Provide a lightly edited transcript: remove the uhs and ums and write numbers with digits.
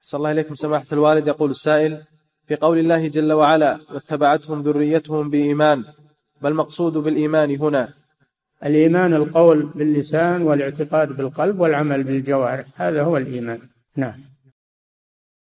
صلى الله عليكم سماحة الوالد. يقول السائل: في قول الله جل وعلا: واتبعتهم ذريتهم بإيمان، ما المقصود بالإيمان هنا؟ الإيمان القول باللسان والاعتقاد بالقلب والعمل بالجوارح، هذا هو الإيمان. نعم.